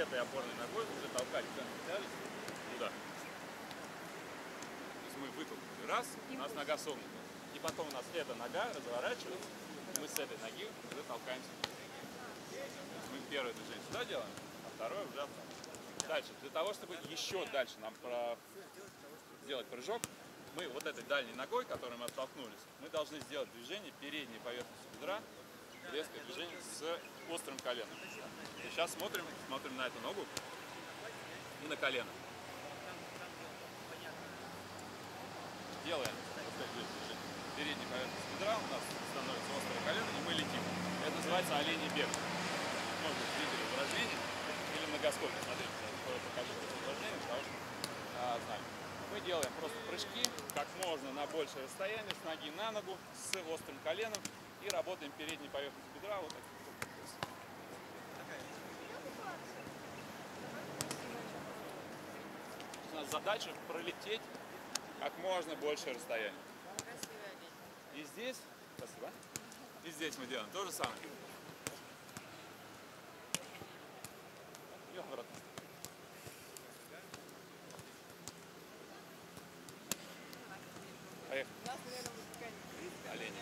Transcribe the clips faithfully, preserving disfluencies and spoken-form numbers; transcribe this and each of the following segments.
этой опорной ногой уже толкать центр тяжести туда. То есть мы вытолкнули раз, у нас нога согнута. И потом у нас эта нога разворачивается, и мы с этой ноги уже толкаемся. То есть мы первое движение сюда делаем, а второе уже оттуда. Дальше, для того, чтобы еще дальше нам про... сделать прыжок, мы вот этой дальней ногой, которой мы оттолкнулись, мы должны сделать движение передней поверхности бедра, резкое движение с острым коленом. И сейчас смотрим, смотрим на эту ногу и на колено. Делаем движение передней поверхности бедра, у нас становится острое колено, и мы летим. Это называется оленей бег. Может быть, видели упражнение или многоскопие. Смотрите, покажу это упражнение, потому что а, знаем. Мы делаем просто прыжки как можно на большее расстояние с ноги на ногу с острым коленом и работаем передней поверхностью бедра. Вот так. У нас задача пролететь как можно большее расстояние. И здесь, спасибо, и здесь мы делаем то же самое. И обратно. Поехали. У нас, наверное, вытекает олень.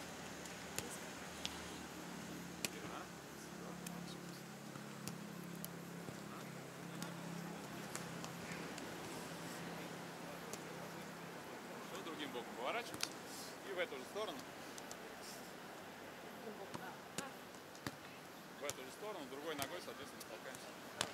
Все, другим боком поворачиваемся. И в эту же сторону. В эту же сторону, другой ногой, соответственно, толкаемся.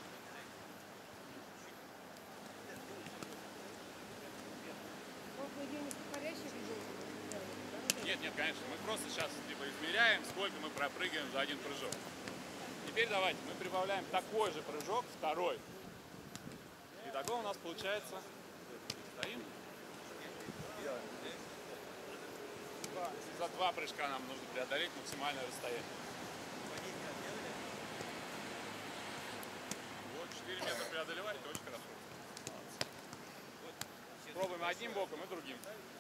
Нет, нет, конечно, мы просто сейчас типа измеряем, сколько мы пропрыгаем за один прыжок. Теперь давайте мы прибавляем такой же прыжок, второй. И такого у нас получается, стоим. За два прыжка нам нужно преодолеть максимальное расстояние. Вот, четыре метра преодолевали, это очень хорошо. Пробуем одним боком и другим.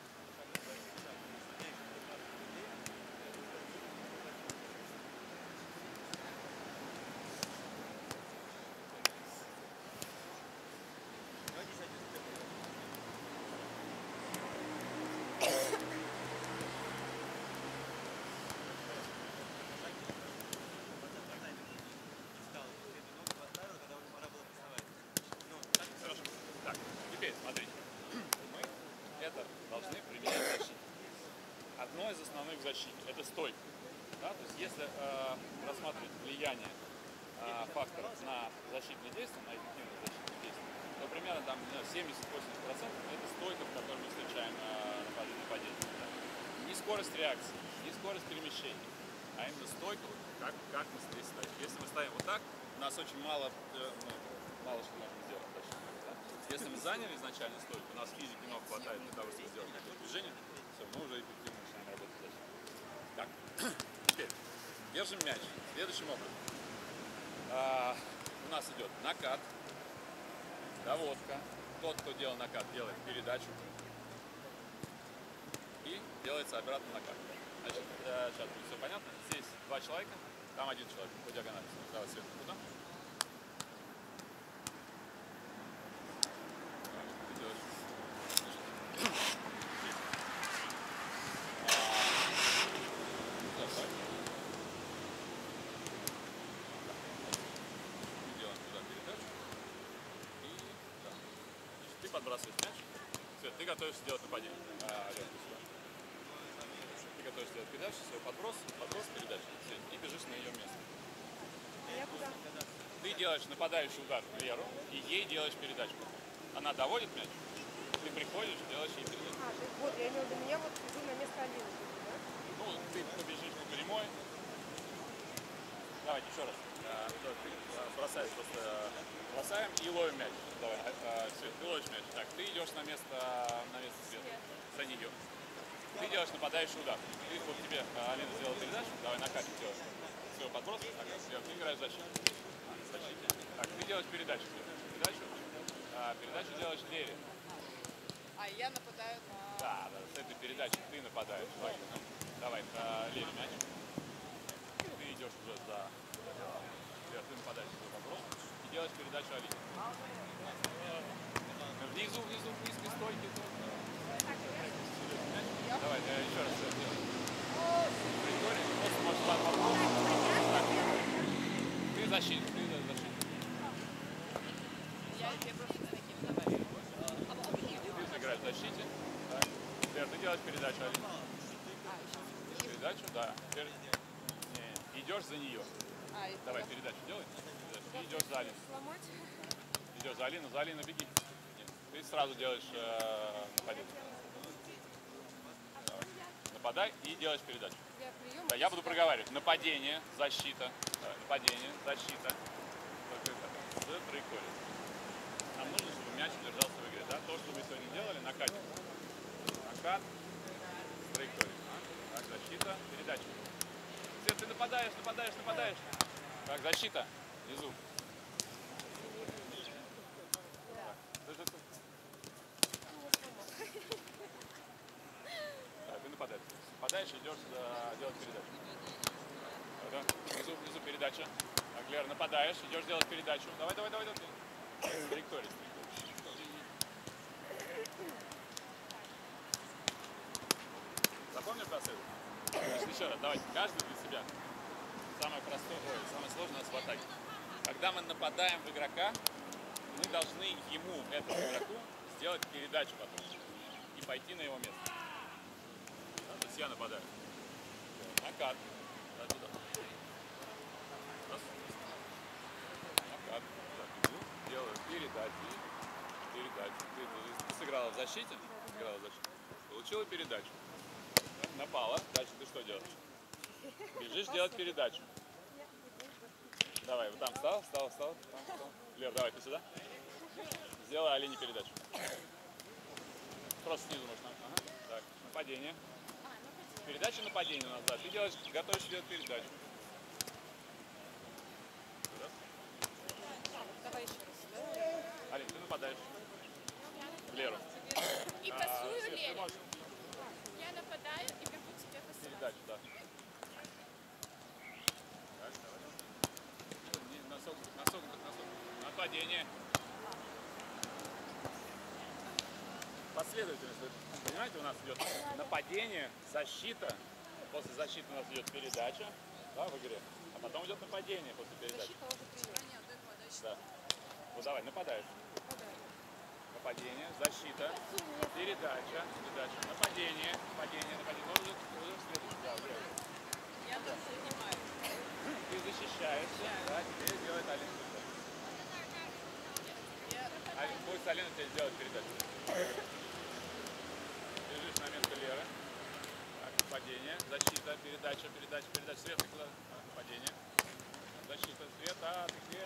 Теперь, смотрите, мы это должны применять в защите. Одно из основных в защите – это стойка. Да? То есть, если э, рассматривать влияние э, факторов на защитные действия, на эффективные защитные действия, то примерно там семьдесят-восемьдесят процентов это стойка, в которой мы встречаем э, нападение. Да? Не скорость реакции, не скорость перемещения, а именно стойка, как, как мы здесь стоим. Если мы стоим вот так, у нас очень мало, э, ну, мало что можно сделать. Если мы заняли изначально стойку, у нас физики ног хватает для того, чтобы сделать какое-то движение, все, мы уже эффективно начинаем работать дальше. Так, теперь держим мяч следующим образом. А, у нас идет накат, доводка. Тот, кто делал накат, делает передачу. И делается обратно накат. Значит, сейчас будет все понятно. Здесь два человека, там один человек по диагонали. Давай, Света, куда? Подбрасываешь мяч. Свет, ты готовишься делать нападение. А, Лёв, ты готовишься делать передачу, свой подброс, подброс, передачу. Свет, и бежишь на ее место. Я куда? Ты делаешь нападающий удар Леру, и ей делаешь передачу. Она доводит мяч, ты приходишь, делаешь ей передачу. А, то есть вот, я имею в виду, меня вот иду на место Алины, да? Ну, ты побежишь по прямой. Давайте еще раз. А, ты бросаешь просто, бросаем и ловим мяч. Давай, а, Свет, ты ловишь мяч. Так, ты идешь на место, на место Света, за нее. Ты делаешь нападающий удар. Ты, вот тебе Алина сделала передачу, давай накатим делаешь свой подброс, так, ты играешь в защиту. Так, ты делаешь передачу. Передачу, а, передачу делаешь Лере. А я нападаю на... Да, да, с этой передачи ты нападаешь. Давай, давай а, Лере мяч. Ты идешь уже за... Ты нападаешь свой подброс и делаешь делаешь передачу Алине. Внизу, внизу, в низкой стойке. Давай, я еще раз это делаю. Прикольно, просто можешь попробовать. Ты защитник, ты защитник. Я, я просто с таким добавила. Ты сыграешь в защите. Так. Теперь ты делаешь передачу Алине. Передачу, да. Теперь не, идешь за нее. А, и Давай, туда. передачу делай. И идешь за Алину. Сломать? Идешь за Алину, за Алину беги. Нет, ты сразу делаешь э, нападение. Давай. Нападай и делаешь передачу. Я прием. Да, я буду проговаривать. Нападение, защита, да, нападение, защита. Только это, с траекторией. Нам нужно, чтобы мяч держался в игре. Да? То, что вы сегодня делали, накат. Накат, с траекторией. А? Так, защита, передача. Свет, ты нападаешь, нападаешь, нападаешь. Так, защита. Внизу. Так, ты нападаешь. Нападаешь, идешь э, делать передачу. Да, внизу, внизу передача. Так, Лера, нападаешь, идешь делать передачу. Давай, давай, давай, давай. Траектория, траектория. Запомнил браслет? Еще раз, давайте, каждый для себя. Самое простое, ой, самое сложное у нас в атаке. Когда мы нападаем в игрока, мы должны ему, этому игроку, сделать передачу потом и пойти на его место. Да, то есть я нападаю. Накат. Да, туда. Раз. Накат. Так, иду, делаю передачу. Передачу. Ты, ты, ты сыграла в защите, сыграла в защите. Получила передачу. Да, напала. Дальше ты что делаешь? Бежишь делать передачу. Давай, вот там встал, встал, встал. Там, встал. Лер, давай, ты сюда. Сделай Алине передачу. Просто снизу можно. Ага. Так, нападение. Передача, нападение у нас, да. Ты делаешь, готовишься делать передачу. Раз. Давай еще раз. Алин, ты нападаешь. В Леру. И А, пасую Свет, ты Лере. можешь Я нападаю и бегу тебе пасовать. передачу, да. Так, давай. Не, Носок, носок, носок. Нападение. Последовательность. Понимаете, у нас идет нападение, защита. После защиты у нас идет передача, да, в игре. А потом идет нападение после передачи. Защита уже прием. Да. Вот давай, нападаешь. Нападение, защита, передача, передача, нападение, нападение, нападение. Ну, уже, уже следующий, да, уже. Я тут занимаю. Ты защищаешься, да, теперь делает Алина передачу. Алин, пусть Алина тебе сделает передачу. Бежишь на место Леры. Так, нападение, защита, передача, передача, передача. Света куда? Так, нападение. Защита, Света, ты где?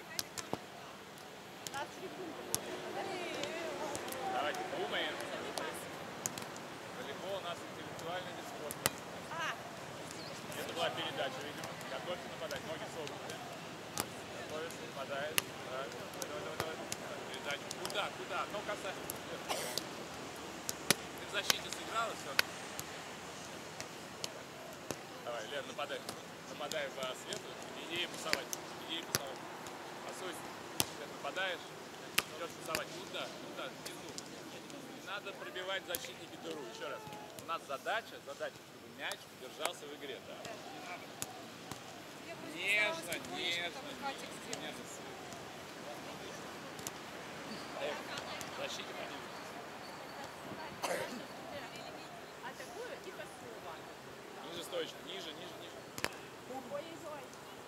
Давайте думаем. Волейбол у нас интеллектуальный вид спорта. Это была передача, видимо. Готовься нападать. Ноги согнуты. Готовится, нападает. Так, давай, давай, давай. Так, передача. Куда, куда? Ну, касайся. Ты в защите сыграла, все. Давай, Лер, нападай. Нападай в Свету. Иди ей пасовать. Иди ей пасовать. Пасуйся. Ты нападаешь. Идешь пасовать. Куда? Куда? Внизу. Не надо пробивать защитники дыру. Еще раз. У нас задача, задача, чтобы мяч держался в игре. Да. Нежно, нежно, нежно. Защите ниже. Атакую и пасую. Ниже стоечку, ниже, ниже, ниже. Ой-ой-ой.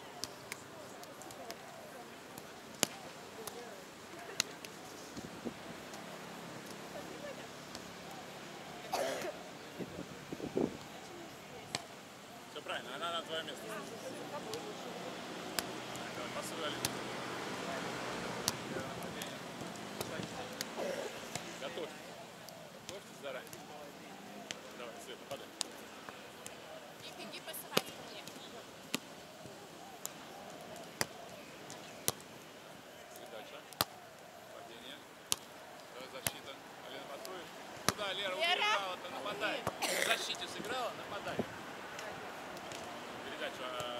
Все правильно, она на твое место. Давай, пасуй, Алина. Готовь. Готовьтесь заранее. Давай, Свет, нападай. И беги пасовать ко мне. Передача. Падение. Давай защита. Алина, пасуешь? Куда, Лера, Лера! убежала-то? Нападай. В защите сыграла? Нападай. Передача.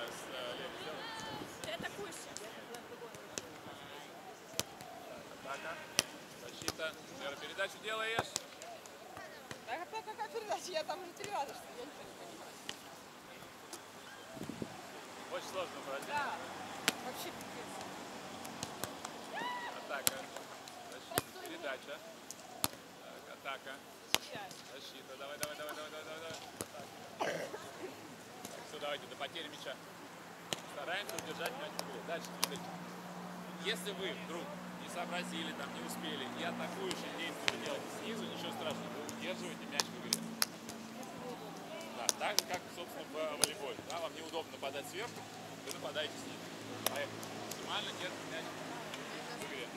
Атака. Защита. Вера, передачу делаешь. А какая, какая передача? Я там уже три раза, что я ничего не понимаю. Очень сложно брать. Да, вообще пипец. Атака. Защита. Передача. Так, атака. Сейчас. Защита. Давай, давай, давай, давай, давай, давай. Атака. Все, давайте, до потери мяча. Стараемся удержать мяч в игре. Дальше, смотрите. Если вы вдруг не сообразили, там, не успели, и атакующие действия делаете снизу, ничего страшного, вы удерживаете мяч в игре. Да, так же, как, собственно, в волейболе. Да, вам неудобно подать сверху, вы нападаете снизу. Поехали. Максимально держите мяч в игре.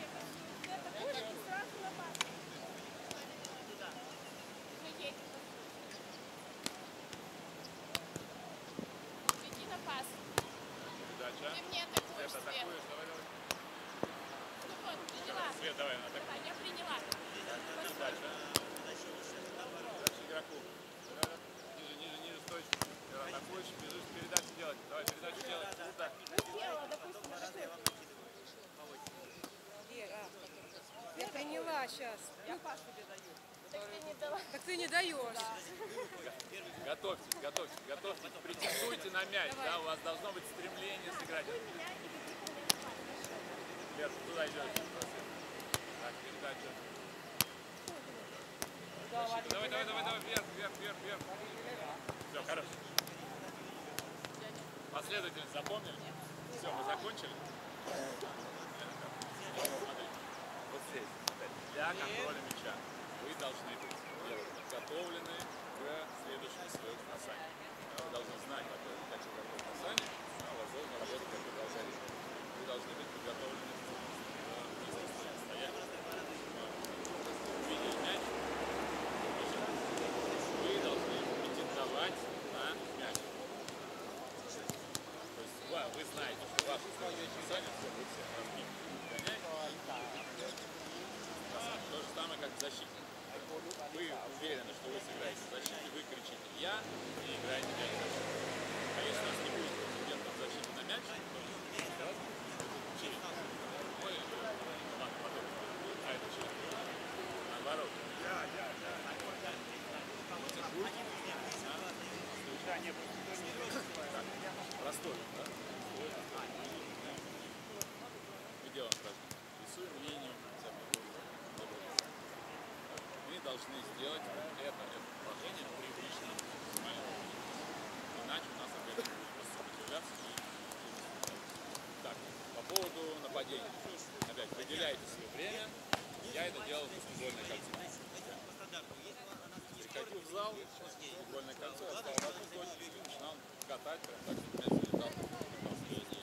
Беги на пас. Передача. Ты мне атакуешь, Свет, Свет. атакуешь, давай, давай. Ну вот, приняла. Свет, давай, атакуй. Давай, я приняла. Передача. Дальше игроку. Ниже, ниже, ниже, стойче. Атакуешь, бежишь, передачу делать. Давай, передачу делать. Круто. Сделала, допустим, на такой. Вера, я приняла сейчас. Я пас тебе даю. Так ты не дала. Так ты не даешь. Готовьтесь, готовьтесь, готовьтесь. Претендуйте на мяч. Давай. Да, у вас должно быть стремление сыграть. Вверх, туда идешь. Так, передача. Защита. Давай, давай, давай, давай, вверх, вверх, вверх, вверх. Все, хорошо. Последовательность запомнили? Все, мы закончили. Смотрите, вот здесь, опять, для контроля мяча вы должны быть подготовлены к следующему своему касанию. Вы должны знать, какое какое касание, а возможно работать как продолжение. Вы должны быть подготовлены к низкому состоянию. Увидели мяч, вы должны претендовать на мяч. То есть вы, вы знаете, что ваше следующее касание, все, вы все разбили. То же самое, как в защите. Вы уверены, что вы сыграете в защите, вы кричите «я» и играете мяч в защиту. А если у нас не будет претендентов в защите на мяч, то через мой команда потом будет, а это через наоборот. Простой, да? Мы делаем сразу. Рисуем линию. Мы должны сделать это, это положение привычным максимально. Иначе у нас опять будет сопротивляться и так, по поводу нападения. Опять выделяйте свое время. Я это делал в футбольной кольце. Приходил в зал, футбольное кольцо, я стал в одну точку и начинал катать, прям так, чтобы мяч залетал.